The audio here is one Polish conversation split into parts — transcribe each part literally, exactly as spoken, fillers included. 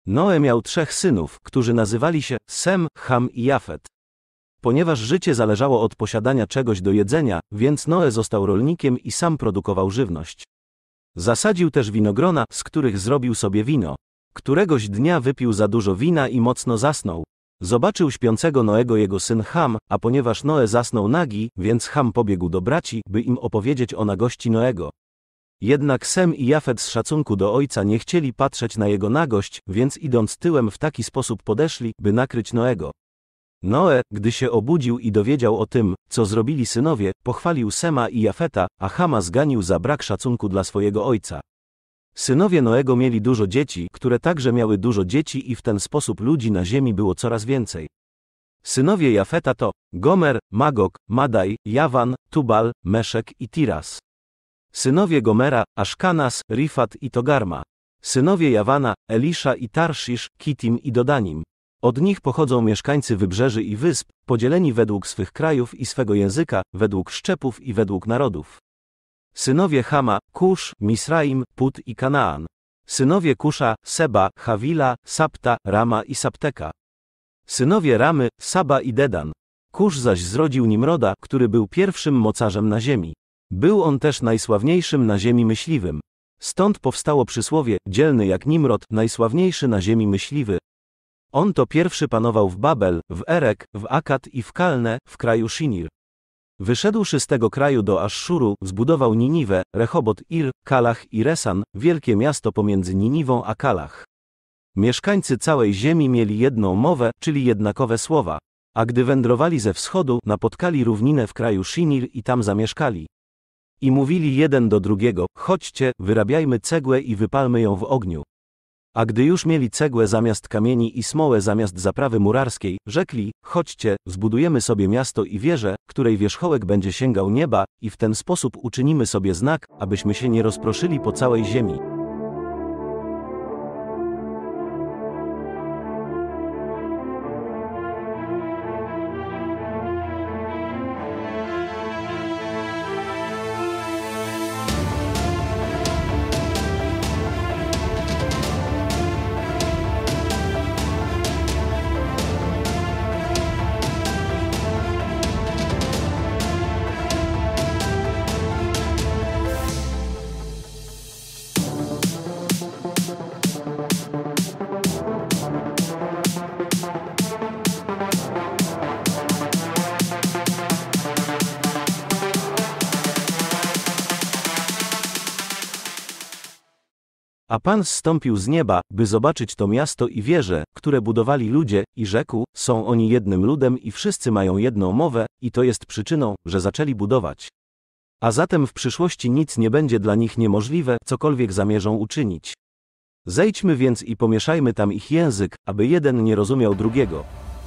Noe miał trzech synów, którzy nazywali się Sem, Ham i Jafet. Ponieważ życie zależało od posiadania czegoś do jedzenia, więc Noe został rolnikiem i sam produkował żywność. Zasadził też winogrona, z których zrobił sobie wino. Któregoś dnia wypił za dużo wina i mocno zasnął. Zobaczył śpiącego Noego jego syn Ham, a ponieważ Noe zasnął nagi, więc Ham pobiegł do braci, by im opowiedzieć o nagości Noego. Jednak Sem i Jafet z szacunku do ojca nie chcieli patrzeć na jego nagość, więc idąc tyłem w taki sposób podeszli, by nakryć Noego. Noe, gdy się obudził i dowiedział o tym, co zrobili synowie, pochwalił Sema i Jafeta, a Hama zganił za brak szacunku dla swojego ojca. Synowie Noego mieli dużo dzieci, które także miały dużo dzieci i w ten sposób ludzi na ziemi było coraz więcej. Synowie Jafeta to Gomer, Magog, Madaj, Jawan, Tubal, Meszek i Tiras. Synowie Gomera, Aszkanas, Rifat i Togarma. Synowie Jawana, Elisza i Tarszisz, Kitim i Dodanim. Od nich pochodzą mieszkańcy wybrzeży i wysp, podzieleni według swych krajów i swego języka, według szczepów i według narodów. Synowie Hama, Kusz, Misraim, Put i Kanaan. Synowie Kusza, Seba, Hawila, Sapta, Rama i Sapteka. Synowie Ramy, Saba i Dedan. Kusz zaś zrodził Nimroda, który był pierwszym mocarzem na ziemi. Był on też najsławniejszym na ziemi myśliwym. Stąd powstało przysłowie, dzielny jak Nimrod, najsławniejszy na ziemi myśliwy. On to pierwszy panował w Babel, w Erek, w Akad i w Kalne, w kraju Shinir. Wyszedłszy z tego kraju do Aszszuru, zbudował Niniwę, Rehobot Ir, Kalach i Resan, wielkie miasto pomiędzy Niniwą a Kalach. Mieszkańcy całej ziemi mieli jedną mowę, czyli jednakowe słowa. A gdy wędrowali ze wschodu, napotkali równinę w kraju Shinir i tam zamieszkali. I mówili jeden do drugiego, chodźcie, wyrabiajmy cegłę i wypalmy ją w ogniu. A gdy już mieli cegłę zamiast kamieni i smołę zamiast zaprawy murarskiej, rzekli, chodźcie, zbudujemy sobie miasto i wieżę, której wierzchołek będzie sięgał nieba, i w ten sposób uczynimy sobie znak, abyśmy się nie rozproszyli po całej ziemi. A Pan zstąpił z nieba, by zobaczyć to miasto i wieże, które budowali ludzie, i rzekł, są oni jednym ludem i wszyscy mają jedną mowę, i to jest przyczyną, że zaczęli budować. A zatem w przyszłości nic nie będzie dla nich niemożliwe, cokolwiek zamierzą uczynić. Zejdźmy więc i pomieszajmy tam ich język, aby jeden nie rozumiał drugiego.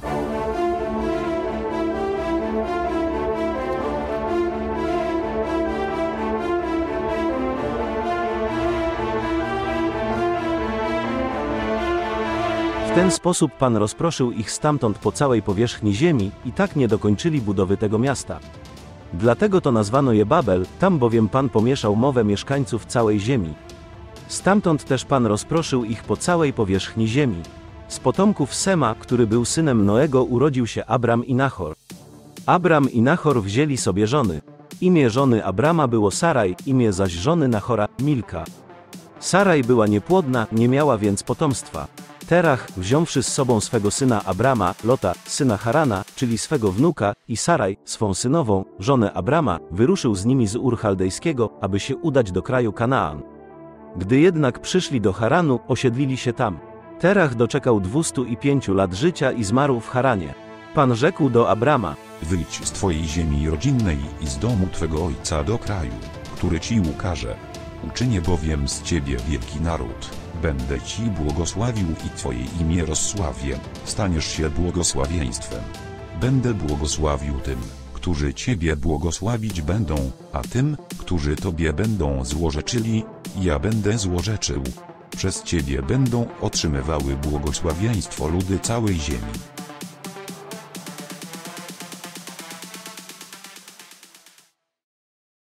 W ten sposób Pan rozproszył ich stamtąd po całej powierzchni ziemi i tak nie dokończyli budowy tego miasta. Dlatego to nazwano je Babel, tam bowiem Pan pomieszał mowę mieszkańców całej ziemi. Stamtąd też Pan rozproszył ich po całej powierzchni ziemi. Z potomków Sema, który był synem Noego, urodził się Abram i Nachor. Abram i Nachor wzięli sobie żony. Imię żony Abrama było Saraj, imię zaś żony Nachora Milka. Saraj była niepłodna, nie miała więc potomstwa. Terach, wziąwszy z sobą swego syna Abrama, Lota, syna Harana, czyli swego wnuka, i Saraj, swą synową, żonę Abrama, wyruszył z nimi z Ur Chaldejskiego, aby się udać do kraju Kanaan. Gdy jednak przyszli do Haranu, osiedlili się tam. Terach doczekał dwustu i pięciu lat życia i zmarł w Haranie. Pan rzekł do Abrama, wyjdź z twojej ziemi rodzinnej i z domu twego ojca do kraju, który ci ukaże. Uczynię bowiem z ciebie wielki naród. Będę ci błogosławił i twoje imię rozsławię, staniesz się błogosławieństwem. Będę błogosławił tym, którzy ciebie błogosławić będą, a tym, którzy tobie będą złorzeczyli, ja będę złorzeczył. Przez ciebie będą otrzymywały błogosławieństwo ludy całej ziemi.